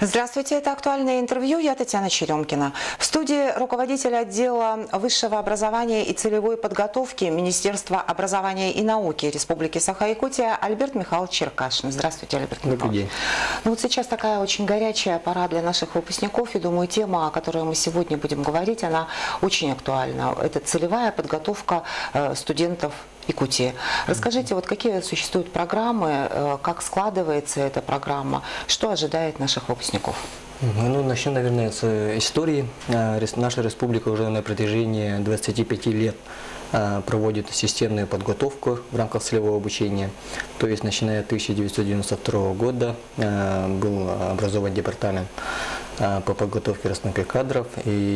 Здравствуйте, это «Актуальное интервью», я Татьяна Черемкина. В студии руководитель отдела высшего образования и целевой подготовки Министерства образования и науки Республики Саха-Якутия Альберт Михайлович Черкашин. Здравствуйте, Альберт Михайлович. Добрый день. Ну вот сейчас такая очень горячая пора для наших выпускников, и думаю, тема, о которой мы сегодня будем говорить, она очень актуальна. Это целевая подготовка студентов Якутии. Расскажите, вот какие существуют программы, как складывается эта программа, что ожидает наших выпускников? Ну, начнем, наверное, с истории. Наша республика уже на протяжении 25 лет проводит системную подготовку в рамках целевого обучения. То есть, начиная с 1992 года был образован департамент по подготовке расстановке кадров,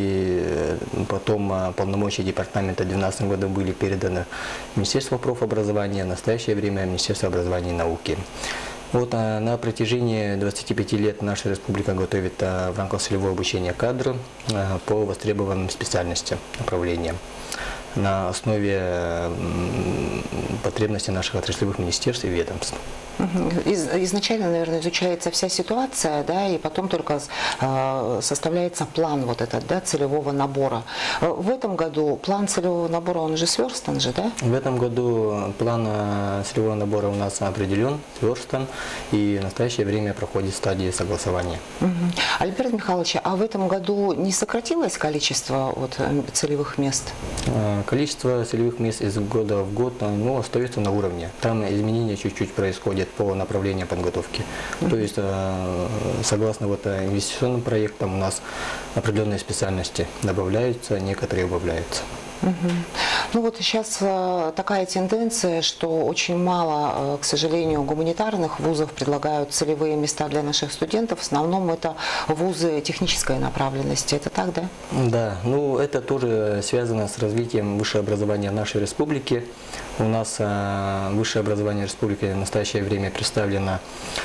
и потом полномочия департамента в 2012 году были переданы Министерству профобразования, в настоящее время Министерство образования и науки. Вот на протяжении 25 лет наша республика готовит в рамках целевого обучения кадры по востребованным специальностям, направлениям на основе потребностей наших отраслевых министерств и ведомств. Изначально, наверное, изучается вся ситуация, да, и потом только составляется план вот этот, да, целевого набора. В этом году план целевого набора, он уже сверстан же, да? В этом году план целевого набора у нас определен, сверстан, и в настоящее время проходит стадия согласования. Альберт Михайлович, а в этом году не сократилось количество вот целевых мест? Количество целевых мест из года в год остается на уровне. Там изменения чуть-чуть происходят по направлению подготовки. То есть, согласно инвестиционным проектам, у нас определенные специальности добавляются, некоторые убавляются. Ну вот сейчас такая тенденция, что очень мало, к сожалению, гуманитарных вузов предлагают целевые места для наших студентов. В основном это вузы технической направленности. Это так, да? Да, ну это тоже связано с развитием высшего образования нашей республики. У нас высшее образование республики в настоящее время представлено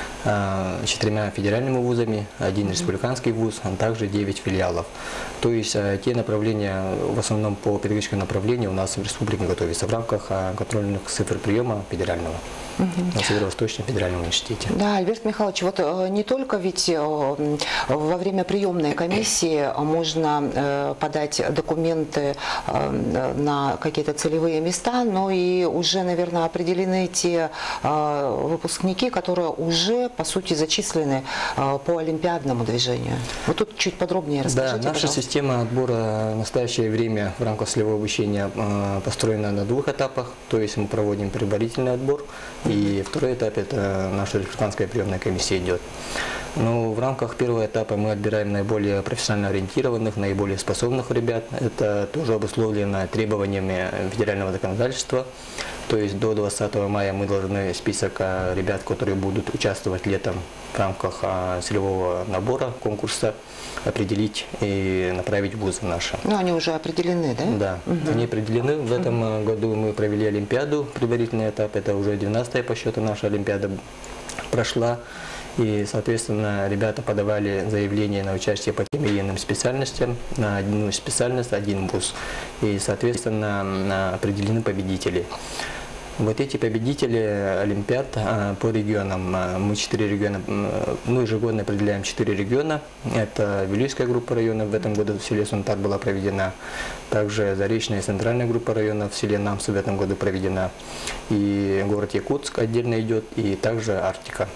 4 федеральными вузами, 1 республиканский вуз, а также 9 филиалов. То есть те направления, в основном по педагогическому направлению, у нас в республике готовятся в рамках контрольных цифр приема федерального. На Северо-Восточном федеральном университете. Да, Альберт Михайлович, вот не только ведь во время приемной комиссии можно подать документы на какие-то целевые места, но и уже, наверное, определены те выпускники, которые уже, по сути, зачислены по олимпиадному движению. Вот тут чуть подробнее расскажите, Да, наша система отбора в настоящее время в рамках целевого обучения построена на 2 этапах, то есть мы проводим предварительный отбор, и второй этап – это наша республиканская приемная комиссия идет. Но в рамках первого этапа мы отбираем наиболее профессионально ориентированных, наиболее способных ребят. Это тоже обусловлено требованиями федерального законодательства. То есть до 20 мая мы должны список ребят, которые будут участвовать летом в рамках целевого набора конкурса, определить и направить в вузы наши. Ну, они уже определены, да? Да, они определены. В этом году мы провели олимпиаду, предварительный этап, это уже 12-я по счету наша олимпиада прошла. И, соответственно, ребята подавали заявление на участие по тем или иным специальностям, на одну специальность, 1 вуз. И, соответственно, определены победители. Вот эти победители олимпиад по регионам, мы 4 региона, ежегодно определяем 4 региона. Это Вилюйская группа районов, в этом году в селе Сунтар была проведена. Также Заречная и Центральная группа районов в селе Намс в этом году проведена. И город Якутск отдельно идет, и также Арктика.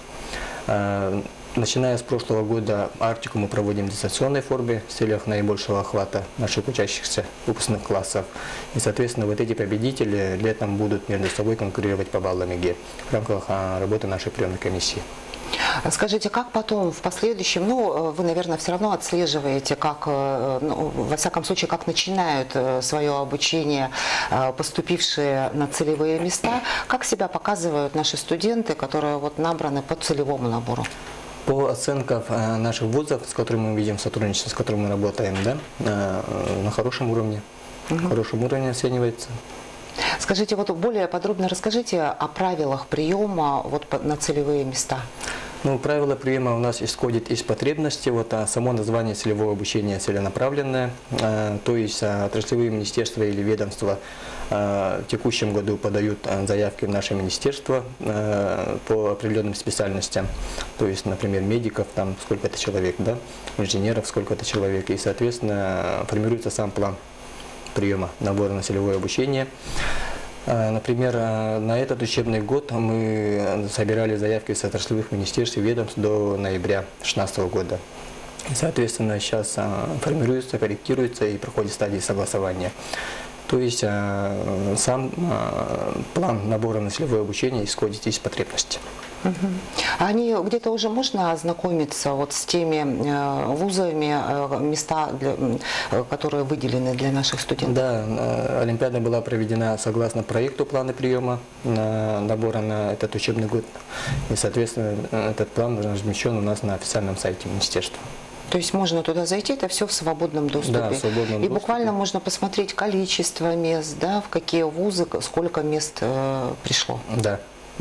Начиная с прошлого года Арктику мы проводим в дистанционной форме в целях наибольшего охвата наших учащихся выпускных классов. И, соответственно, вот эти победители летом будут между собой конкурировать по баллам ЕГЭ в рамках работы нашей приемной комиссии. Скажите, как потом, в последующем, вы, наверное, все равно отслеживаете, как, во всяком случае, как начинают свое обучение поступившие на целевые места, как себя показывают наши студенты, которые вот набраны по целевому набору? По оценкам наших вузов, с которыми мы видим сотрудничество, с которыми мы работаем, да, на хорошем уровне, хорошем уровне оценивается. Скажите, вот более подробно расскажите о правилах приема вот на целевые места. Ну, правило приема у нас исходит из потребности. Вот, само название целевого обучения целенаправленное, то есть отраслевые министерства или ведомства в текущем году подают заявки в наше министерство по определенным специальностям. То есть, например, медиков, там сколько-то человек, да, инженеров сколько-то человек. И, соответственно, формируется сам план приема набора на целевое обучение. Например, на этот учебный год мы собирали заявки с отраслевых министерств и ведомств до ноября 2016 года. И, соответственно, сейчас формируется, корректируется и проходит стадии согласования. То есть сам план набора на целевое обучение исходит из потребностей. А они где-то уже можно ознакомиться вот с теми вузами, места, которые выделены для наших студентов? Да, Олимпиада была проведена согласно проекту плана приема набора на этот учебный год. И, соответственно, этот план размещен у нас на официальном сайте министерства. То есть можно туда зайти, это все в свободном доступе. Да, в свободном и доступе. Буквально можно посмотреть количество мест, да, в какие вузы, сколько мест пришло. Да.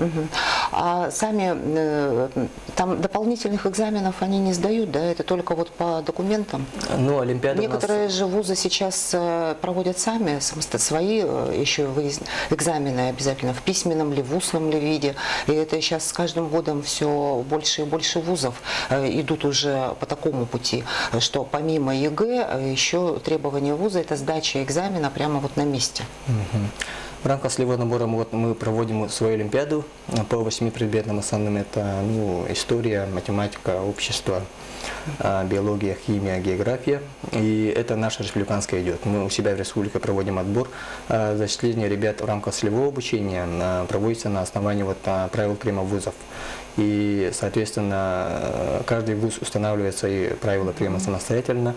А сами там дополнительных экзаменов они не сдают, да? Это только вот по документам? Ну, Олимпиада Некоторые же вузы сейчас проводят сами свои еще экзамены обязательно в письменном ли, в устном ли виде. И это сейчас с каждым годом все больше и больше вузов идут уже по такому пути, что помимо ЕГЭ еще требования вуза – это сдача экзамена прямо вот на месте. В рамках целевого набора мы проводим свою Олимпиаду по 8 предметам основным. Это история, математика, общество, биология, химия, география. И это наша республиканская идет. Мы у себя в республике проводим отбор. Зачисление ребят в рамках целевого обучения проводится на основании правил приема вузов. И, соответственно, каждый вуз устанавливает свои правила приема самостоятельно.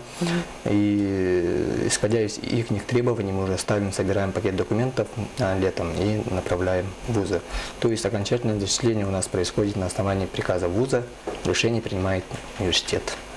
И, исходя из их требований, мы уже собираем пакет документов летом и направляем в вузы. То есть окончательное зачисление у нас происходит на основании приказа вуза, решение принимает университет.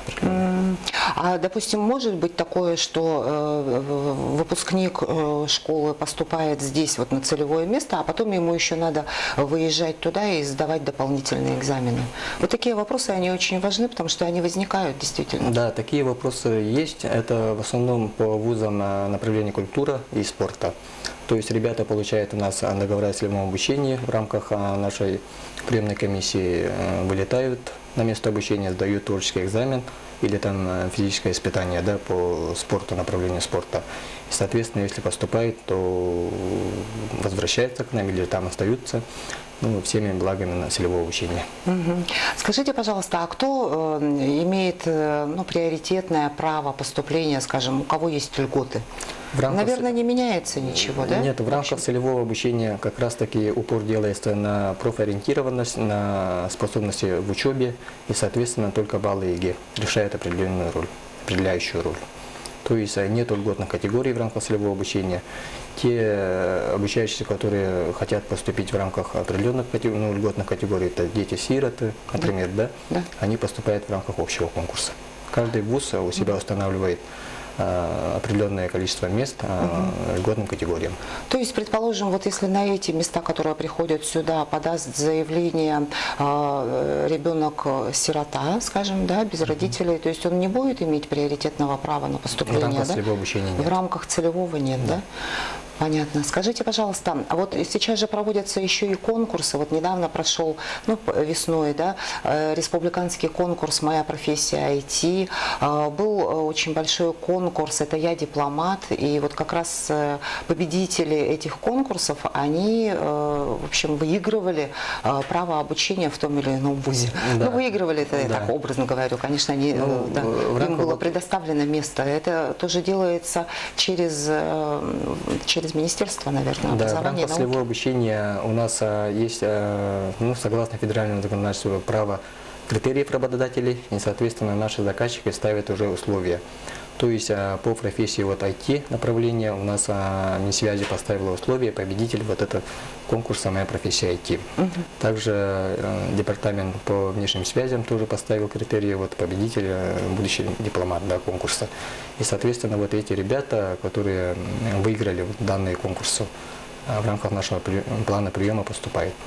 А, допустим, может быть такое, что выпускник школы поступает здесь вот на целевое место, а потом ему еще надо выезжать туда и сдавать дополнительные экзамены? Вот такие вопросы, они очень важны, потому что они возникают действительно. Да, такие вопросы есть. Это в основном по вузам направления культура и спорта. То есть ребята получают у нас договора о целевом обучении в рамках нашей приемной комиссии, вылетают на место обучения, сдают творческий экзамен или там физическое испытание, да, по спорту, направлению спорта. И, соответственно, если поступает, то возвращается к нам или там остаются всеми благами на целевого обучения. Скажите, пожалуйста, а кто имеет приоритетное право поступления, скажем, у кого есть льготы? Наверное, не меняется ничего, да? Нет, в рамках целевого обучения как раз-таки упор делается на профориентированность, на способности в учебе, и, соответственно, только баллы ЕГЭ решают определенную роль, определяющую роль. То есть нет льготных категорий в рамках целевого обучения. Те обучающиеся, которые хотят поступить в рамках определенных льготных категорий, это дети-сироты, например, да. Они поступают в рамках общего конкурса. Каждый вуз у себя устанавливает определенное количество мест льготным категориям. То есть, предположим, вот если на эти места, которые приходят сюда, подаст заявление ребенок-сирота, скажем, да, без родителей, то есть он не будет иметь приоритетного права на поступление? В рамках целевого обучения нет. В рамках целевого нет, да? Понятно. Скажите, пожалуйста, а вот сейчас же проводятся еще и конкурсы. Вот недавно прошел, весной, да, республиканский конкурс «Моя профессия IT». Был очень большой конкурс, это «Я дипломат». И вот как раз победители этих конкурсов, они, в общем, выигрывали право обучения в том или ином вузе. Да. Выигрывали это, я так образно говорю. Конечно, они, им было предоставлено место. Это тоже делается через министерство, наверное, образования. Да, в рамках целевого обучения у нас есть, согласно федеральному законодательству, право критериев работодателей, и, соответственно, наши заказчики ставят уже условия. То есть по профессии IT направления у нас Минсвязи поставила условия, победитель этого конкурса «Моя профессия IT». Также департамент по внешним связям тоже поставил критерии, победитель, будущий дипломат конкурса. И, соответственно, эти ребята, которые выиграли данные конкурсы, в рамках нашего плана приема поступают.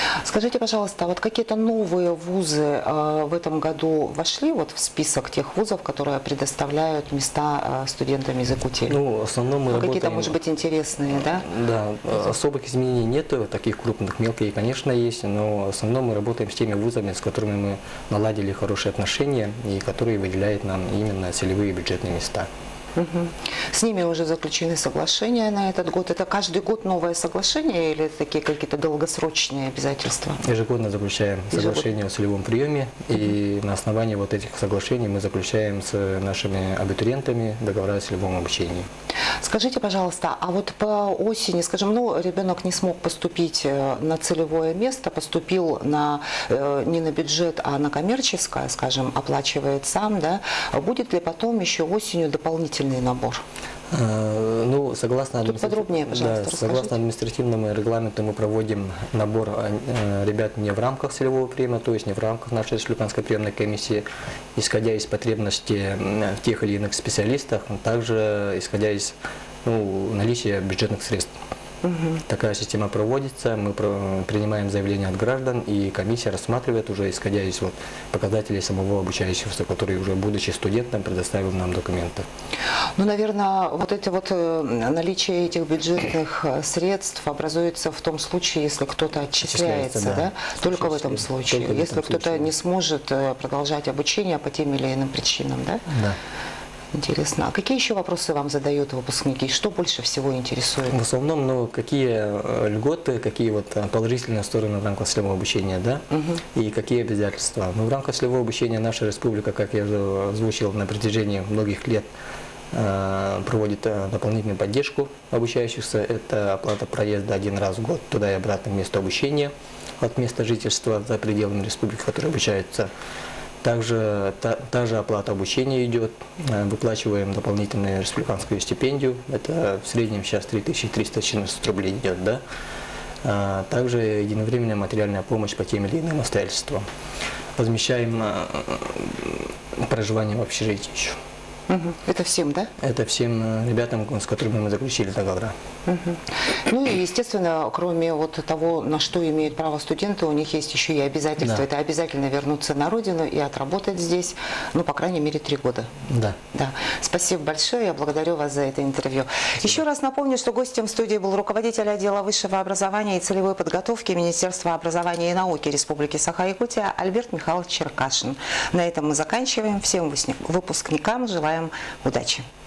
Скажите, пожалуйста, вот какие-то новые вузы в этом году вошли вот в список тех вузов, которые предоставляют места студентам из Якутии? Ну, в основном мы какие-то, работаем... может быть, интересные, да? Да, особых изменений нету, таких крупных, мелких, конечно, есть, но в основном мы работаем с теми вузами, с которыми мы наладили хорошие отношения и которые выделяют нам именно целевые бюджетные места. Угу. С ними уже заключены соглашения на этот год. Это каждый год новое соглашение или такие какие-то долгосрочные обязательства? Ежегодно заключаем соглашение о целевом приеме, и на основании вот этих соглашений мы заключаем с нашими абитуриентами договора о целевом обучении. Скажите, пожалуйста, а вот по осени, скажем, ну, ребенок не смог поступить на целевое место, поступил не на бюджет, а на коммерческое, скажем, оплачивает сам, да? Будет ли потом еще осенью дополнительный набор? Ну, согласно административному регламенту мы проводим набор ребят не в рамках целевого приема, то есть не в рамках нашей республиканской приемной комиссии, исходя из потребностей в тех или иных специалистах, а также исходя из наличия бюджетных средств. Такая система проводится, мы принимаем заявления от граждан, и комиссия рассматривает уже, исходя из показателей самого обучающегося, который уже, будучи студентом, предоставил нам документы. Ну, наверное, наличие этих бюджетных средств образуется в том случае, если кто-то отчисляется, да? Только в этом случае. Если кто-то не сможет продолжать обучение по тем или иным причинам, да? Да. Интересно. А какие еще вопросы вам задают выпускники? Что больше всего интересует? В основном, какие льготы, какие положительные стороны в рамках целевого обучения, да? И какие обязательства. В рамках целевого обучения наша республика, как я уже озвучил, на протяжении многих лет проводит дополнительную поддержку обучающихся. Это оплата проезда один раз в год туда и обратно к месту обучения от места жительства за пределами республики, которые обучаются. Также та же оплата обучения идет, выплачиваем дополнительную республиканскую стипендию, это в среднем сейчас 3314 рублей идет, да. Также единовременная материальная помощь по тем или иным обстоятельствам. Возмещаем проживание в общежитии еще. Это всем, да? Это всем ребятам, с которыми мы заключили договора. Ну и, естественно, кроме того, на что имеют право студенты, у них есть еще и обязательства. Да. Это обязательно вернуться на родину и отработать здесь, по крайней мере, 3 года. Да. Да. Спасибо большое, я благодарю вас за это интервью. Спасибо. Еще раз напомню, что гостем в студии был руководитель отдела высшего образования и целевой подготовки Министерства образования и науки Республики Саха-Якутия Альберт Михайлович Черкашин. На этом мы заканчиваем. Всем выпускникам желаем удачи.